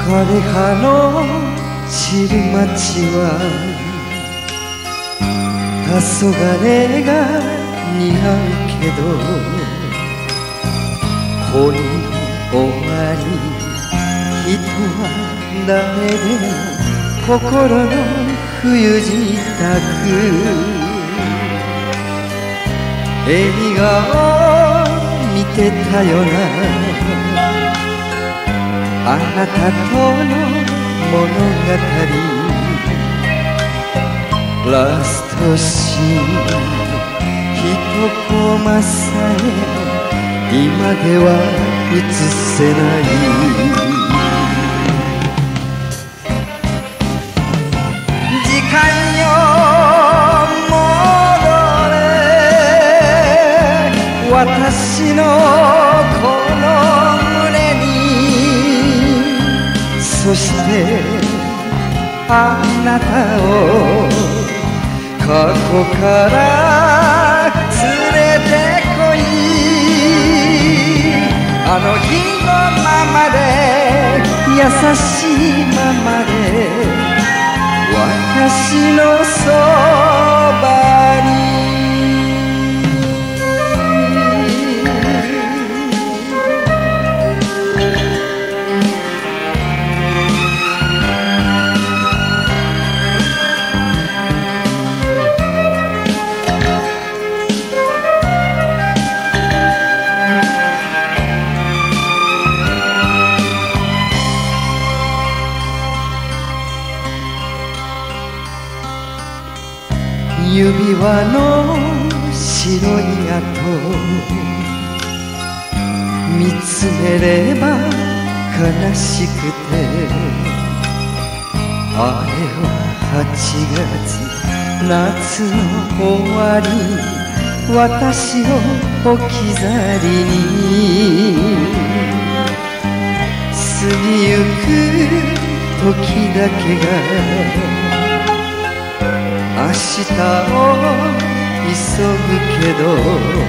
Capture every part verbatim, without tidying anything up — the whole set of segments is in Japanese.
枯葉の散る街は黄昏が似合うけど恋終わり人は誰でも心の冬支度映画を見てたよなあなたとの物語ラストシーン一コマさえ今では映せない時間よ戻れ私のこの胸にそしてあなたを過去から連れてこいあの日のままで優しいままで私のそばに指輪の白い跡見つめれば悲しくてあれははちがつ夏の終わり私を置き去りに過ぎゆく時だけが明日を急ぐけど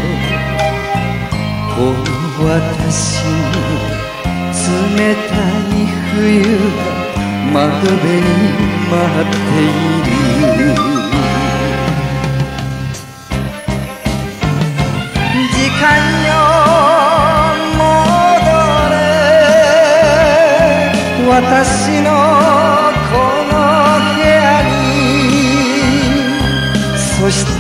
この私に冷たい冬が窓辺に待っている時間よ戻れ私のそして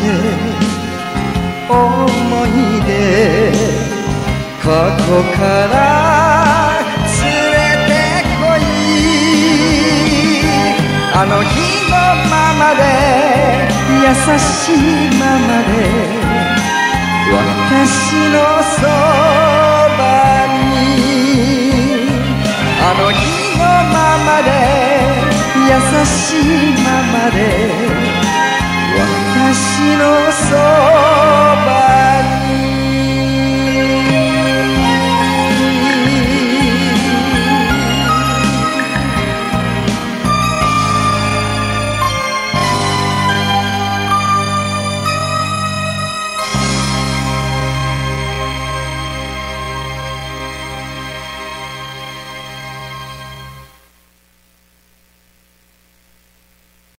思い出過去から連れてこいあの日のままで優しいままで私のそば